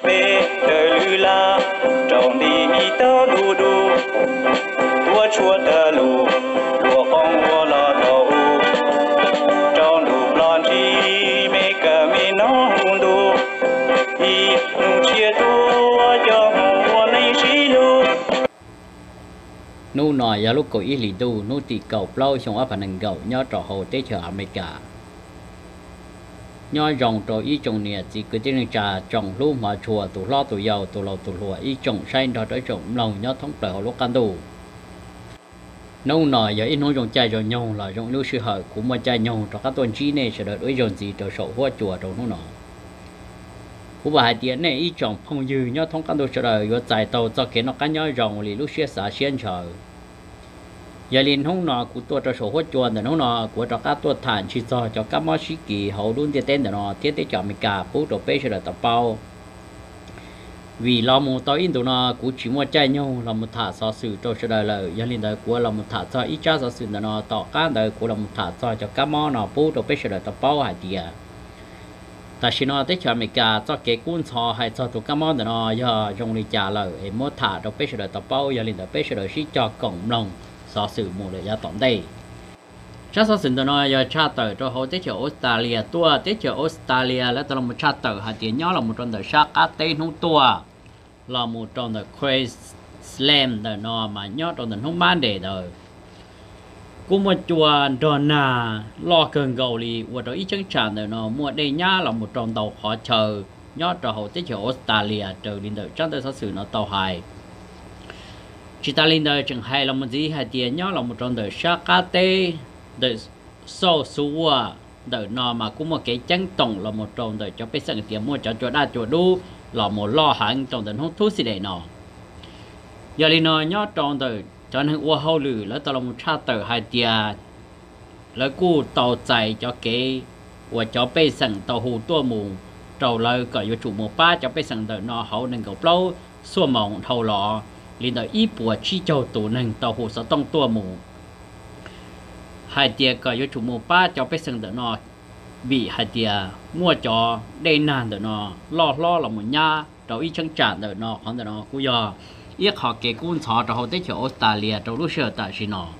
bê đời lư la trong đi tao đu đu tua chua tơ lù lùa con vua lò thầu trong đủ lon chi mê cờ mê nó hùng đu y nụ chia tua cho mùa này chi lu nu nọ giờ lúc cổ ý lì tu nu tì cầu plau xong ở phần nền cầu nhớ trò hồ tế chờ America nhớ rồng trò ý trồng nè chỉ cứ tiếng trà trồng lúc mà chùa tụ lo tụ giàu tụ lầu tụ lùa ý trồng xanh đó tới trồng lòng nhớ thống trời hồ lúc can tu nu nọ giờ ít nói rồng chai rồi nhung là rồng lưu sư hở cũng mà chai nhung cho các tuần chi này sẽ đợi đối rồng gì cho sổ hoa chùa trồng nu nọ của bà hai tiếng này ý trồng phong dư nhớ thống can tu sẽ đợi vừa dài tàu cho kiến nó cá nhớ rồng lì lúc xưa xả xiên chờ giờ liền hôm nọ của tôi cho số hỗ trợ để hôm nọ của cho các tôi thản chỉ cho các món sĩ kỳ hậu luôn tiền tên để nó thiết để cho mình cả bút đồ bê sẽ tập bao vì lo một tao in tụi nó cũng chỉ mua chai nhau là một thả so sự cho sẽ đời là giờ liền đời của là một thả cho ít cha so sự để nó tỏ các đời của là một thả cho các món nó bút đồ bê sẽ tập bao hay gì ta chỉ nó để cho mình cả cho cái cuốn sò hay cho tụi các món để nó giờ dùng đi trả lời em mua thả đồ bê sẽ tập bao giờ liền đời bê sẽ sĩ cho cộng đồng so sự một để ra tổng đây chắc so sự đó giờ cha tờ cho họ tới chỗ Australia tua tới chỗ Australia là tao là một cha tờ hạt tiền nhỏ là một trong đời sắc á tây nông tua là một trong đời Queensland đời nó mà nhỏ trong đời nông ban để đời cũng một chùa Donna lo cơn gầu li và đó ít chân tràn đời nó mua đây nhá là một trong tàu họ chờ nhỏ cho họ tới chỗ Australia trời đến đời chắc tới so sự nó tàu hài chỉ ta lên đời chẳng hay là một gì hay tiền nhớ là một trong đời Sakate đời sâu súa đời nọ mà cũng một cái chân tổng là một trong đời cho biết rằng tiền mua cho đa cho đu là một lo hẳn trong đời hút thuốc xí đệ nọ giờ lên nọ nhớ trong đời cho nên qua hậu lử là tao là một cha tờ hai tiền là cú tàu chạy cho cái và cho biết rằng tàu hù tua mù trầu lời cởi vô chủ một ba cho biết rằng đời nọ hậu nên cầu lâu xua mỏng thầu lọ liên đời ít bùa chi châu tủ nâng tàu hồ sáu tông tua mù hai tia có yếu chủ mù ba cho biết sừng đỡ nó bị hai tia mua cho đây nàn đỡ nó lo là một nhà tàu ít chân trả đỡ nó khoảng đỡ nó cú giờ ít họ kể cuốn sọ tàu hồ tới chỗ Australia tàu lúc xưa tại xin nó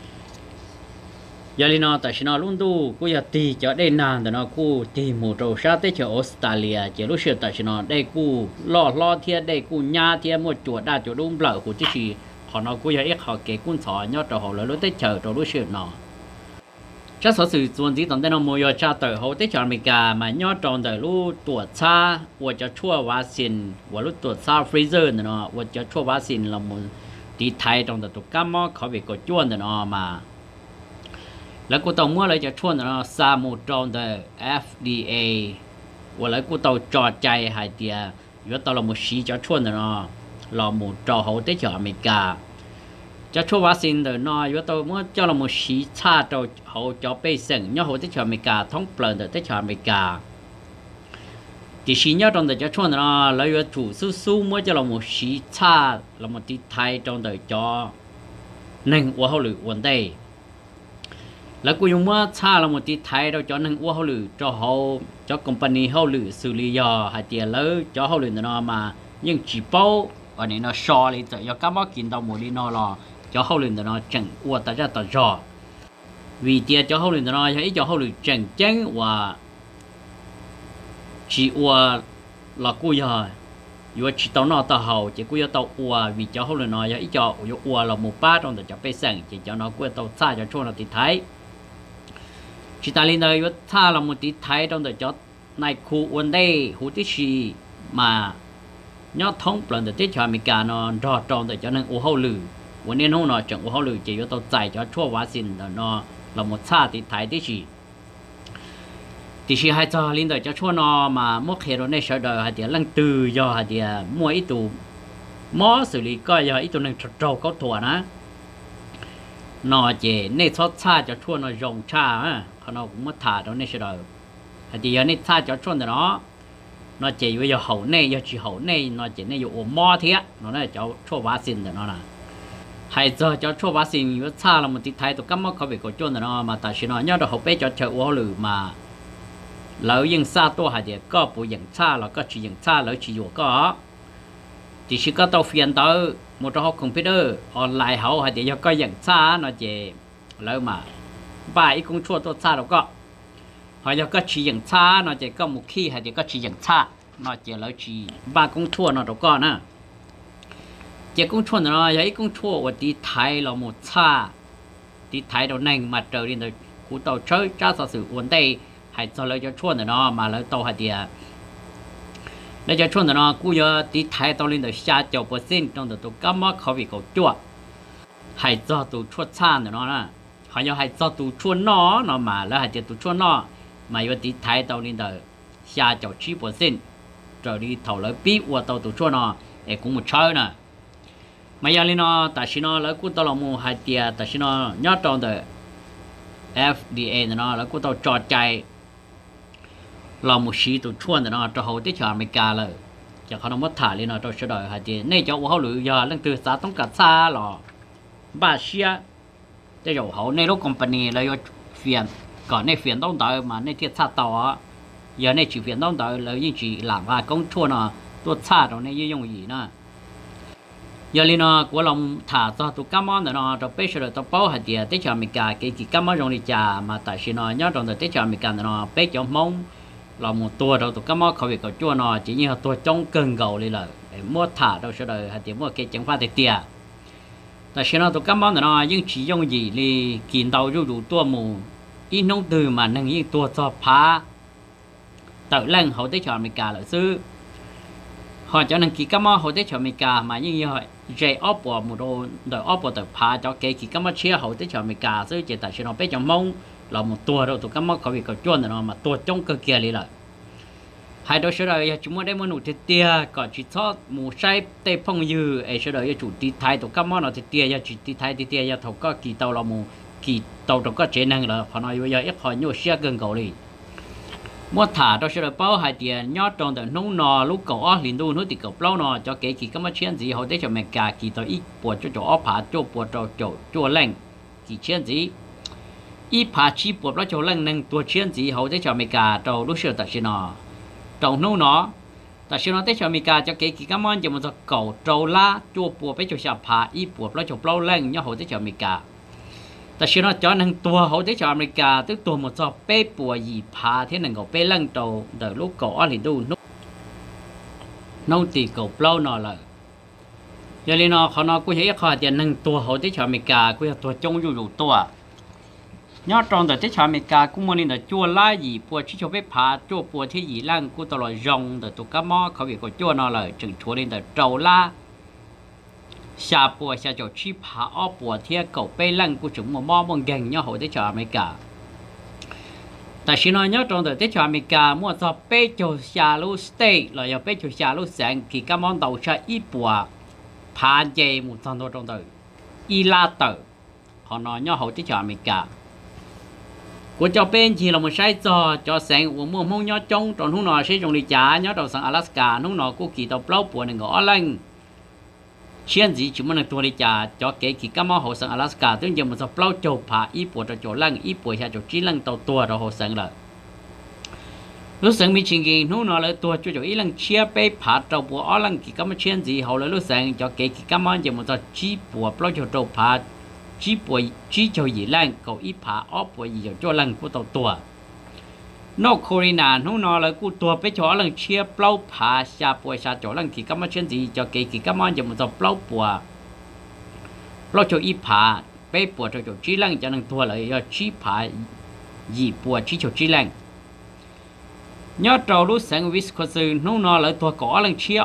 giờ li nó tại xin nó luôn tu cú giờ tì cho đây nàn đỡ nó cú tì một tàu sát tới chỗ Australia chỉ lúc xưa tại xin nó đây cú lo thiên đây cú nhà thiên một chuột đa chuột đúng lợ của chiếc gì họ nó cú giờ ít họ kể cuốn sọ nhớ tàu hồ lúc tới chờ tàu lúc xưa nó chắc số sự chuẩn chỉ tận đây nó mua cho tàu hồ tới chỗ America mà nhớ trong tàu lúc tuổi xa và cho chua vaccine và lúc tuổi xa freezer nó và cho chua vaccine là một đi thay trong tàu cam mỏ khó bị có chuột nó màแล้วกูต้องมั่วเลยจะชวนเราซามูตรองเดอ FDA ว่าแล้วกูต้องจอดใจหายเดียอยู่ตอนเราหมดชีจะชวนเราหมดจอเขาได้จากอเมริกาจะชวนวัคซีนเดอน้อยอยู่ตอนมั่วเจ้าเราหมดชีชาเราเขาจะไปส่งย่อเขาได้จากอเมริกาท้องเปล่าเดอได้จากอเมริกาที่ชีย่อตรงเดอจะชวนเราแล้วอยู่ถูสู้มั่วเจ้าเราหมดชีชาเราหมดที่ไทยตรงเดอจอหนึ่งว่าเขาหรือวันได้แล้วกูยังว่าชาเราหมดที่ไทยเราจอหนึ่งว่าเขาหรือจอเขาจอคอมพานีเขาหรือสุริยาหายเตียเลยจอเขาหรือเนาะมายังจีโป้วันนี้เนาะชอเลยจะยาก้ามากินดาวหมูลีนอรอจอเขาหรือเนาะจังว่าแต่จะต่อจอvì tiaจอเขาหรือเนาะยังอีจอเขาหรือจังจังว่าจีว่าเรากูยาอยู่ว่าจีตอนนอต่อเขาจะกูยาต่อว่าvìจอเขาหรือเนาะยังอีจออยู่ว่าเราหมู่ป้าตรงแต่จะไปสั่งจะจอเนาะกูต่อซาจะช่วยเราติดไทยchỉ ta lên đây tha là một tí thái trong đời cho này khu vấn đề hữu tí gì mà nhớ thống lần đầu tiên cho mình cả nó rõ trong đời cho nên u hậu lử vấn đề không nói chẳng u hậu lử chỉ có tàu chạy cho chua quá xin nó là một xa tí thái tí gì hai cho lên đời cho chua nó mà mất hệ rồi này sợ đời hai tiếng lăng từ do hai tiếng mua ít tụ mó xử lý coi giờ ít tụ nên trâu có thua ná nó chỉ nên xót xa cho chua nó rộng cha á nó cũng mất thả đó nên sẽ đời thì giờ nên xa cho chua nó chỉ bây giờ hậu này giờ chỉ hậu này nó chỉ nên dùng mò thế nó này cho chua vá xin rồi nó là hay giờ cho chua vá xin nó xa là một tí thái tụ cắm móc có bị có chua rồi nó mà tại sao nó nhớ được hậu bé cho chợ ô lử mà lỡ dân xa tôi hay để có bộ dân xa là có chỉ dân xa lỡ chỉ dụ có thì chỉ có tàu phiền tới một trong học computer online hậu hay để cho có dân xa nó chỉ lỡ mà vài cũng chua tôi xa đâu có họ cho có chỉ dân xa nó chỉ có một khi hay để có chỉ dân xa nó chỉ lỡ chỉ ba cũng chua nó đâu có nữa chỉ cũng chua nó ấy cũng chua và đi thái là một xa đi thái đầu nành mặt trời đi rồi cú tàu chơi cha sở sự vấn đề hay cho lấy cho chua nó mà lấy tàu hay đi lấy cho chua nó cú giờ đi thái tàu lên rồi xa chậu bờ xin trong đó tụ cắm mắc khó bị cầu chua hay cho tụ chua xa nó nè họ giờ hay cho tụ chua nó mà lấy hay tụ chua nó mà giờ đi thái tàu lên rồi xa chậu chi bờ xin rồi đi thầu lấy bí qua tàu tụ chua nó để cũng một chơi nè mà giờ lên nó tại sao nó lấy cú tàu là mua hai tia tại sao nó nhớ trong đời FDA nó lấy cú tàu trò chạy là một sĩ tụ chuồn nó cho hậu tiết cho America rồi cho họ nó mất thả lên nó cho sửa đổi hai tia này cho họ lựa giờ lần từ xã tông cả xa là ba xia cho dầu hậu này lúc company lấy phiền còn này phiền đông tới mà này thiết xa tàu giờ này chỉ phiền đông tới lấy những chỉ làm và công chuồn nó tuột xa rồi này dùng gì nữa giờ lên nó của lòng thả cho tụ cam on nó cho bây giờ tụ bao hạt địa tết cho mình cả cái cam on trong đi trà mà tại sao nó nhớ trong tết cho mình cả nó bây cho mông là một tua đâu tụ cam on không bị cầu chua nó chỉ như tua trong cơn gầu đi là mua thả đâu sẽ đời hạt địa mua cái chẳng phải tiệt tại sao nó tụ cam on nó nhưng chỉ dùng gì thì kiến đầu rú rú tua mù ít nông từ mà nâng những tua cho phá tự lên hậu tết cho mình cả là sư họ cho nên cam on hậu tết cho mình cả mà như vậy dây ốp vào một đồ đợi ốp vào từ phá cho cái cam on chia hậu tới cho mình cả rồi chỉ tại sao nó bé trong mông là một tua đâu tụ cam on có bị cầu chuồn nó mà tua trong cơ kia đi lại hai đôi số đời chúng đây muốn nụ thịt tia còn chỉ cho một sai tê phong dư ấy số đời chủ tí thái tụ cam on nó thịt tia giờ chỉ tí thái tí tia giờ thầu có kỳ tàu là một kỳ tàu trong có chế năng là họ nói bây giờ ít họ nhô xe gần cầu đi mua thả đó sẽ là bao hai tiền nhót trong đời nông nò lúc cậu liền đu nó thì cậu bao nò cho cái gì mà chuyện gì họ để cho mình cả kỳ tới ít buồn cho chỗ phá chỗ buồn chỗ lạnh kỳ chuyện gì ít phá chi buồn đó chỗ lạnh nên tua chuyện gì họ để cho mình cả trong lúc sửa tại sao nò trong nông nó tại sao nó để cho mình cả cho cái gì mà cho mình cho cậu trâu lá chỗ buồn với chỗ sạp phá ít buồn đó chỗ bao lạnh nhớ họ để cho mình cả tại sao nó cho nên tua hậu thế cho America tức tua một số bê bùa gì phá thế nên cậu bê lăng trầu đợi lúc cậu ở liền đu nông thì cậu lâu nọ lại giờ lên nó họ nói cũng thấy khó tiền nên tua hậu thế cho America cũng tua trông dù tua nhớ trong đợt thế cho America cũng muốn nên là chua lá gì bùa chỉ cho bê phá chua bùa thế gì lăng cũng tao loại rong đợt tụ cá mòเขาbị có chua nọ lại chừng chua lên đợt trầu lá xa bùa xa chỗ chi phá ở bùa thiê cậu bê lăng của chúng một mò bằng gần nhau hồi tới cho America tại sao nói nhớ trong đời tới cho America mua cho bê chỗ xa lưu state là do bê chỗ xa lưu sáng khi các món đầu xa ít bùa phá dây một thằng thôi trong đời y la tử họ nói nhớ hồi tới cho America của cho bên chỉ là một sai cho sáng của mua mông nhớ trong trong lúc nào sẽ dùng đi trả nhớ đầu sang Alaska lúc nào cũng kỳ tàu lâu bùa này ngõ lăng chuyện gì chúng mình tôi đi trả cho cái cam on hồ sang Alaska tương nhiên một số plau châu phá ít bộ cho chỗ lăng ít bộ hạ chỗ chỉ lăng tàu tua rồi hồ sang rồi lúc sáng mình chỉ nghĩ lúc nào lại tua cho chỗ ít lăng chia bê phá tàu bộ ở lăng cam on chuyện gì hậu lại lúc sáng cho cái cam on chỉ một số chỉ bộ plau châu tàu phá chỉ bộ chỉ cho gì lăng cậu ít phá ở bộ gì cho lăng của tàu tua North Carolina lúc nào lại cụ tua bé cho lần chia plau phá xa bùa xa chỗ lần thì cam chuyện gì cho cái cam on cho một số plau bùa plau cho ít phá bé bùa cho chỗ chỉ lần cho lần tua lại chỉ phá gì bùa chỉ chỗ chỉ lần nhớ trâu lúc sáng Wisconsin lúc nào lại tua có lần chia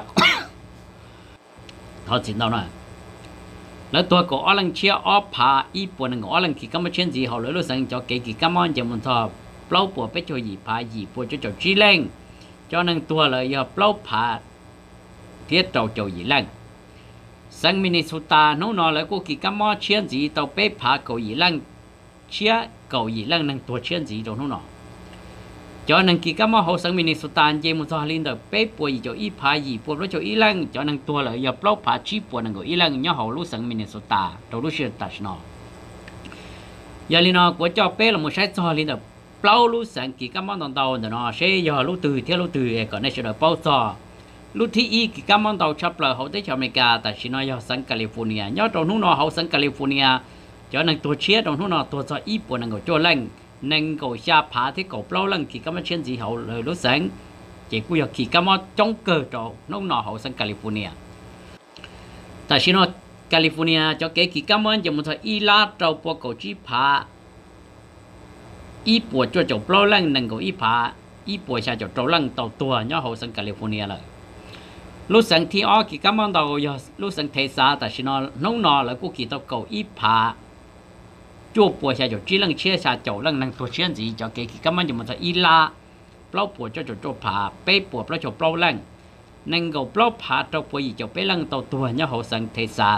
thôi xin đâu nè lại tua có lần chia ở phá ít bùa lần ở lần thì cam chuyện gì họ lại lúc sáng cho cái cam on cho một số plau bùa bé cho gì phá gì bùa cho chỉ lên cho nên tua lại giờ plau phá thiết trâu cho gì lên sang Minnesota nó nói lại cô kỳ cam mo chuyện gì tàu bé phá cầu gì lên chia cầu gì lên nên tua chuyện gì đâu nó nói cho nên kỳ cam mo hồ sang Minnesota về một số liên được bé bùa gì cho ít phá gì bùa nó cho ít lên cho nên tua lại giờ plau phá chỉ bùa nên gọi ít lên nhớ hồ lúc sang Minnesota đâu lúc xưa ta nói giờ liên nó của cho bé là một sai cho liên được plau lúc sáng kỳ cam món tàu nó sẽ giờ lúc từ theo lúc từ còn này sẽ được bao giờ lúc thứ y kỳ cam món tàu chấp là hậu tới cho America tại chỉ nói giờ sang California nhớ trong lúc nó hậu sang California cho nên tôi chia trong lúc nó tôi cho ít bộ năng của cho lạnh năng của xa phá thế cổ plau lạnh kỳ cam trên gì hậu lời lúc sáng chỉ cũng giờ kỳ cam trong cơ trâu lúc nó hậu sang California tại chỉ nói California cho cái kỳ cam cho một thời y lá trâu bộ cổ chi phá ít bộ cho chỗ plau lạnh năng của ít phá ít bộ xa chỗ trâu lạnh tàu tua nhớ hậu sang California rồi lúc sáng thì ở kỳ cam tàu giờ lúc sáng thấy sao tại chỉ nói lúc nó là cũng kỳ tàu cầu ít phá chỗ bộ xa chỗ chỉ lăng chia xa chỗ lăng năng tổ chức gì cho cái cam cho một thời y lá plau bộ cho chỗ phá bé bộ plau chỗ plau lạnh năng cầu plau phá trâu bộ gì chỗ bé lăng tàu tua nhớ hậu sang thấy sao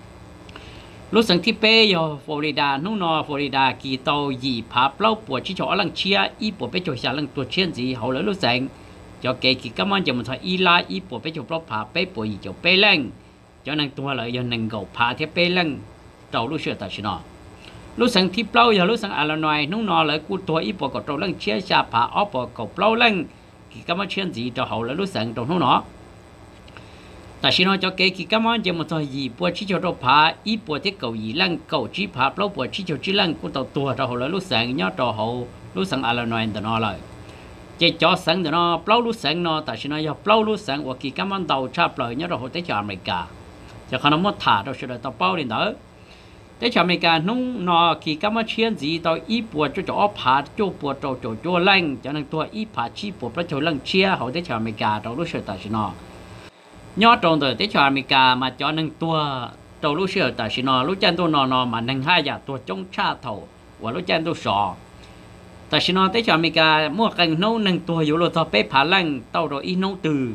lúc sángที่เป้ยฟลอริดานู่นฟลอริดากี่ตัวยี่ผาเปล่าปวดที่จ่อลังเชียอีปวดไปจ่อชาลังตัวเชียนสีเขาเลยรู้สึกจ่อเกกี่ก็มันจะมันทออีลาอีปวดไปจ่อเปล่าผาเป้ปวดยี่จ่อเป้เล่งจ่อนั่งตัวเลยยังนั่งเกาผาที่เป้เล่งเจ้ารู้เชื่อแต่ชินอรู้สึกที่เปล่าอย่ารู้สึกอะไรหน่อยนู่นเลยกูตัวอีปวดกับจ่อลังเชียชาผาอ้อปวดกับเปล่าเล่งกี่ก็มันเชียนสีจ่อเขาเลยรู้สึกตรงนู่นแต่ชิโนจะเกกี่ก็มันจะมันจะยีปวดชิโจโรผาอีปวดที่เกายีลังเกาจีผาเปล่าปวดชิโจจีลังกูตัวเราหัวรู้สังย่อเราหัวรู้สังอะไรหน่อยแต่นอเลยเจ้าจ่อสังแต่นอเปล่ารู้สังนอแต่ชิโนย่อเปล่ารู้สังว่ากี่ก็มันเดาชาเปล่าย่อเราหัวที่จะอเมริกาจะขนมถาเราเชื่อตัวเปล่าดินเด้อที่จะอเมริกานุ่งนอกี่ก็มันเชียนสีตัวอีปวดจ่อผาจ่อปวดจ่อลังจะนั่งตัวอีผาชีปวดพระจ่อลังเชียหัวที่จะอเมริกาเรารู้เชื่อแต่ชิโนยอดตรงตัวที่ชาวอเมริกามาจอหนึ่งตัวตัวรู้เชื่อแต่ชินอรู้จันตัวนอนมาหนึ่งห้าอย่างตัวจงชาเท่าว่ารู้จันตัวสอแต่ชินอที่ชาวอเมริกามั่วกันโน้หนึ่งตัวอยู่โลทอเป๊ะผาลังเต้าโดอีโน้ตือ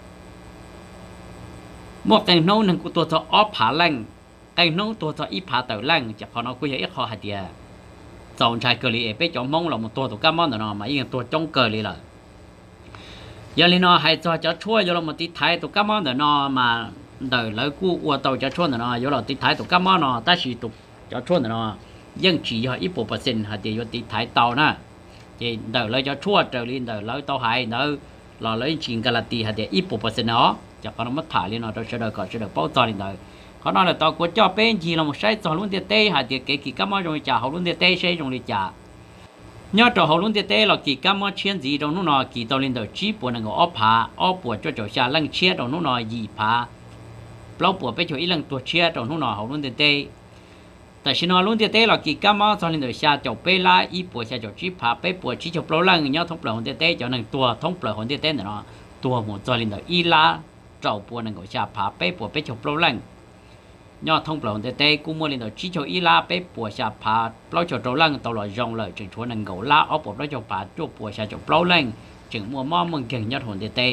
มั่วกันโน้หนึ่งกูตัวทอออผาลังกันโน้ตัวทออีผาเต่าลังจะพอนอคุยอีกข้อหัดเดียสองชายเกลีเป๊ะจอมมงเราตัวก้ามอนนอมาอีกตัวจงเกลีเลยยาลีนอให้จะช่วยยเรามาติดท้ายตัวก้ามอนเดนอมาเดี๋ยวแล้วกูอวดตัวจะช่วยเดนอยเราติดท้ายตัวก้ามอนแต่สีตุกจะช่วยเดนยังchỉ có ít bộ phận hạt thìติดท้ายเตานะthìเดี๋ยวเราจะช่วยเดี๋ยวลินเดี๋ยวเราเตาหายเดี๋ยวเราเลยชิงกาลตีhạt thì ít bộ phậnเนาะจะก็มาถ่ายลินเราจะเดี๋ยวก็จะเดี๋ยวเป้าต่อลินเดี๋ยวเขาnói là tao có cho bên gì là một sai cho luôn tiền tê hạt thì cáiก้ามอนrồi trả họ luôn tiền tê sai rồi trả nhớ trò hậu luôn tê là kỳ cam món chiên gì trong lúc nọ kỳ tàu lên đầu chí buồn là ngõ óp buồn cho chỗ xa lăng chia trong lúc nọ gì phá lâu buồn bây giờ ít lăng tuột chia trong lúc nọ hậu luôn tê tại khi nọ luôn tê là kỳ cam món tàu lên đầu xa chỗ bê la ít buồn xa chỗ chí phá bê buồn chí chỗ lâu lăng nhớ thông bờ hậu tê cho nên tua thông bờ hậu tê nữa tua một tàu lên đầu ít la chỗ buồn là ngõ xa phá bê buồn bê chỗ lâu lăng nhớ thông bờ hậu tê cũng mua lên đầu chí chỗ ít la bê buồn xa phá lâu chỗ lâu lăng tàu lòi rong lời chừng chúa năng ngầu la ở bộ đó cho bà chụp bùa xa chụp lâu lên chừng mua mò mừng gần nhất hồn tê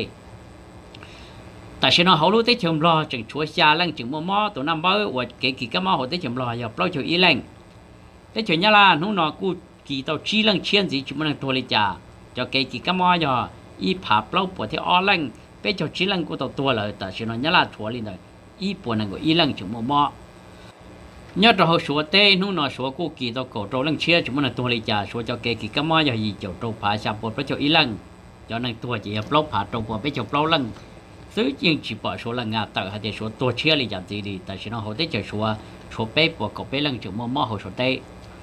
tại sao nó hậu lúc tới chừng lo chừng chúa xa lăng chừng mua mò tụi năm bơi và kể kỳ các mò hồi tới chừng lo giờ lâu cho ý lên tới chừng nhá la nó nọ cu kỳ tàu chi lăng chiên gì chúng mình thua lấy trả cho kể kỳ các mò giờ y phá lâu bùa theo o lăng bé cho chi lăng của tàu tua lời tại sao nó nhá la thua lên rồi y bùa năng của y lăng chừng mua mò nhớ cho họ số tê nu nó số cô kỳ tao cổ trâu lăng chia chúng mình là tua lấy trả số cho kê kỳ cam mo giờ gì chỗ trâu phá sạp bột với chỗ ý lăng cho nên tua chỉ hợp lốc phá trâu bột với chỗ lâu lăng xứ chiên chỉ bỏ số là ngà tự hay để số tua chia lấy trả gì đi tại sao nó họ tới chỗ số bé bột cổ bé lăng chỗ mò họ số tê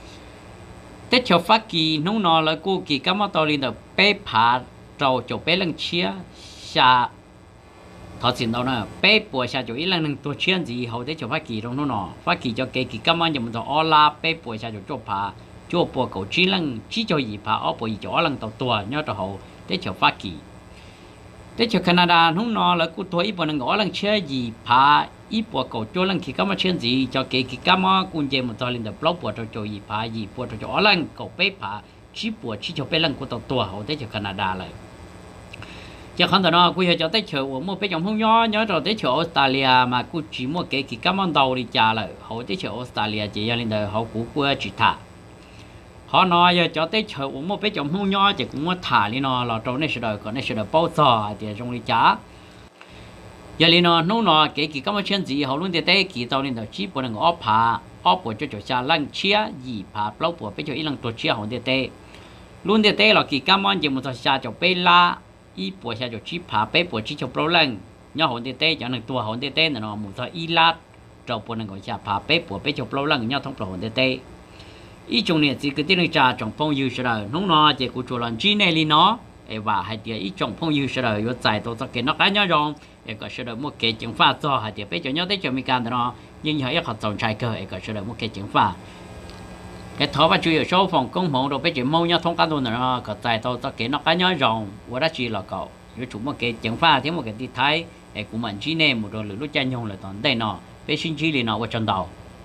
tết chỗ phát kỳ nu nó là cô kỳ cam mo tao lên được bé phá trâu chỗ bé lăng chia xa thọ xin đâu nè bé bùa xa chỗ ý là nângตัวเชื่อนgì hậu tới chỗ phát kỳ trong nó nọ phát kỳ cho cái kỳ cam ăn chồng tao la bé bùa xa chỗ chỗ phá chỗ bùa cầu chỉ lăng chỉ cho gì phá ở bùa gì chỗ lăng tàu tua nhớ tao hậu tới chỗ phát kỳ tới chỗ Canada nó nọ là cô tuổi bùa nâng ngõ lăng chơi gì phá ít bùa cầu chỗ lăng kỳ cam ăn ชื่อนgì cho cái kỳ cam ăn cuốn dây một tao lên được blog bùa cho chỗ gì phá gì bùa cho chỗ lăng cầu bé phá chỉ bùa chỉ cho bé lăng của tàu tua hậu tới chỗ Canada lại cho con tao nó quy cho tới chỗ mua bé trong không nhớ rồi tới chỗ Australia mà cô chỉ mua cái cam ăn đầu đi trả lại họ tới chỗ Australia chỉ lên đời họ cũng qua chỉ thả họ nói giờ cho tới chỗ mua bé trong không chỉ cũng mua thả đi nó là trong này sẽ đời còn này sẽ đời bao giờ thì trong đi trả giờ lên nó cái cam ăn chân gì họ luôn tới cái tao lên đời chỉ buồn là óp buồn cho chỗ xa lăng chia gì phá lâu buồn bé chỗ ít lăng tổ chia họ tới luôn để té là kỳ cam on chỉ một thời xa cho bê la ít bữa xa cho chip phá bê bữa chỉ cho pro lần nhau hồn để té cho nên tua hồn để té nó một thời ít lát cho bữa này gọi xa phá bê bữa cho pro lần nhau thông pro hồn để té ít trong này chỉ cái tiếng trà trong phong yêu rồi nông nó chỉ của chỗ làm chi này li nó và hai tiếng ít trong phong yêu rồi có giải tôi cho cái nó cái nhau rồi có sẽ được một cái chứng pha cho hai tiếng bây giờ nhau tới cho mình can đó nhưng họ học trồng trái cơ có sẽ được một cái chứng pha cái thọ và chủ yếu số phòng công hộ rồi bây giờ mâu nhau thông cá luôn nữa có giải tôi cho cái nó cái nhau rồi và đã chỉ là cậu nếu chúng một cái chứng pha thêm một cái tí thái của mình chi này một rồi lúc chơi nhau là toàn đây nó bây sinh chi li nó ở trong đầu